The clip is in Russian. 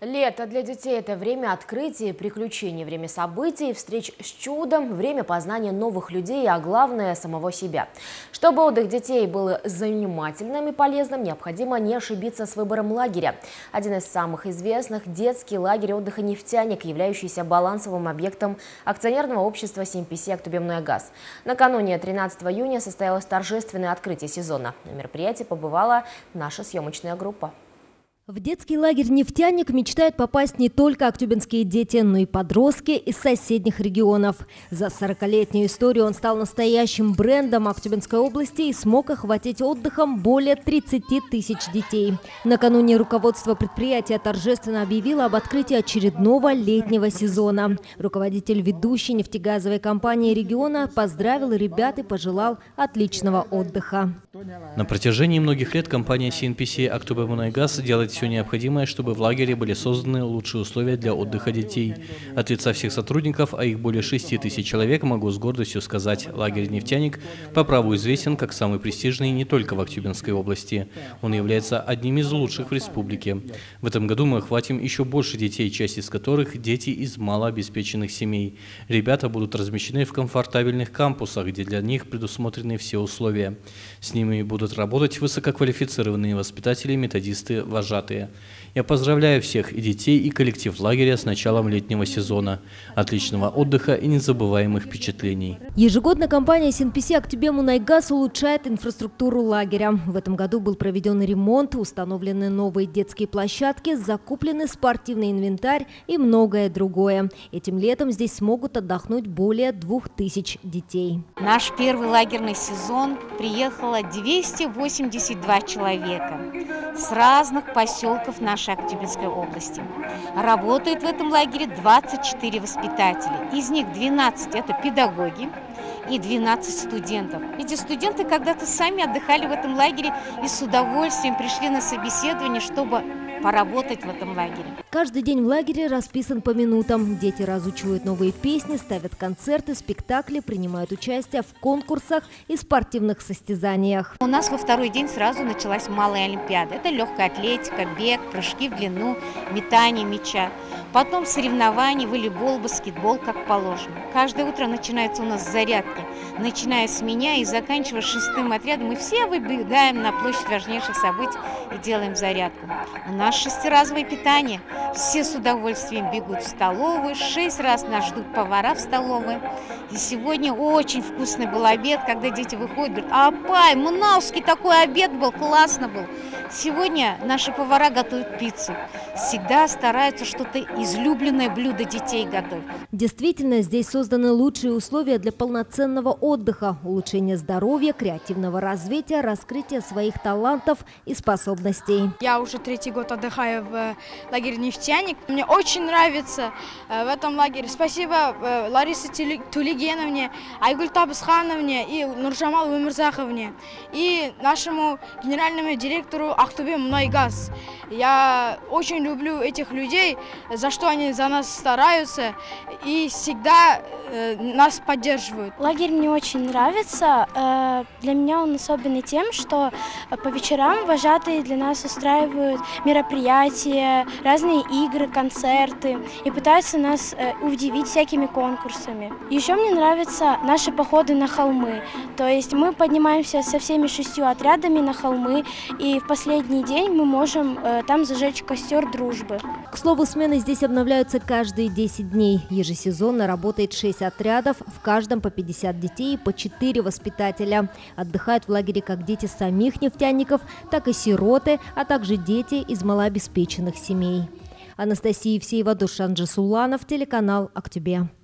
Лето для детей – это время открытий, приключений, время событий, встреч с чудом, время познания новых людей, а главное – самого себя. Чтобы отдых детей был занимательным и полезным, необходимо не ошибиться с выбором лагеря. Один из самых известных – детский лагерь отдыха «Нефтяник», являющийся балансовым объектом акционерного общества CNPC «Актубемунайгаз». Накануне 13 июня состоялось торжественное открытие сезона. На мероприятии побывала наша съемочная группа. В детский лагерь «Нефтяник» мечтают попасть не только актюбинские дети, но и подростки из соседних регионов. За 40-летнюю историю он стал настоящим брендом Актюбинской области и смог охватить отдыхом более 30 тысяч детей. Накануне руководство предприятия торжественно объявило об открытии очередного летнего сезона. Руководитель ведущей нефтегазовой компании региона поздравил ребят и пожелал отличного отдыха. На протяжении многих лет компания CNPC «Актубемунайгаз» делает все необходимое, чтобы в лагере были созданы лучшие условия для отдыха детей. От лица всех сотрудников, а их более 6 тысяч человек, могу с гордостью сказать, лагерь «Нефтяник» по праву известен как самый престижный не только в Актюбинской области. Он является одним из лучших в республике. В этом году мы охватим еще больше детей, часть из которых – дети из малообеспеченных семей. Ребята будут размещены в комфортабельных кампусах, где для них предусмотрены все условия. С ними будут работать высококвалифицированные воспитатели, методисты, вожатые. Я поздравляю всех и детей, и коллектив лагеря с началом летнего сезона. Отличного отдыха и незабываемых впечатлений. Ежегодно компания CNPC «Актубемунайгаз» улучшает инфраструктуру лагеря. В этом году был проведен ремонт, установлены новые детские площадки, закуплены спортивный инвентарь и многое другое. Этим летом здесь смогут отдохнуть более 2000 детей. Наш первый лагерный сезон приехало 282 человека с разных поселков нашей Актюбинской области. Работают в этом лагере 24 воспитателя. Из них 12 – это педагоги и 12 студентов. Эти студенты когда-то сами отдыхали в этом лагере и с удовольствием пришли на собеседование, чтобы поработать в этом лагере. Каждый день в лагере расписан по минутам. Дети разучивают новые песни, ставят концерты, спектакли, принимают участие в конкурсах и спортивных состязаниях. У нас во второй день сразу началась малая олимпиада. Это легкая атлетика, бег, прыжки в длину, метание мяча. Потом соревнования, волейбол, баскетбол, как положено. Каждое утро начинается у нас зарядки, начиная с меня и заканчивая 6-м отрядом. Мы все выбегаем на площадь важнейших событий и делаем зарядку. У нас 6-разовое питание. Все с удовольствием бегут в столовую. 6 раз нас ждут повара в столовой. И сегодня очень вкусный был обед, когда дети выходят, говорят: «Апай, мунауский такой обед был, классно был». Сегодня наши повара готовят пиццу. Всегда стараются что-то излюбленное блюдо детей готовить. Действительно, здесь созданы лучшие условия для полноценного отдыха, улучшения здоровья, креативного развития, раскрытия своих талантов и способностей. Я уже 3-й год отдыхаю в лагере «Нефтяник». Мне очень нравится в этом лагере. Спасибо Ларисе Тулигеновне, Айгуль Табысхановне и Нуржамал Умурзаховне и нашему генеральному директору Актубемунайгаз. Я очень люблю этих людей, за что они за нас стараются и всегда нас поддерживают. Лагерь мне очень нравится. Для меня он особенный тем, что по вечерам вожатые для нас устраивают мероприятия, разные игры, концерты и пытаются нас удивить всякими конкурсами. Еще мне нравятся наши походы на холмы. То есть мы поднимаемся со всеми 6 отрядами на холмы, и в последний день мы можем там зажечь костер дружбы. К слову, смены здесь обновляются каждые 10 дней. Ежесезонно работает 6 отрядов, в каждом по 50 детей и по 4 воспитателя. Отдыхают в лагере как дети самих нефтяников, так и сироты, а также дети из малообеспеченных семей. Анастасия Евсеева, Душан Джасуланов, телеканал «Актюбе».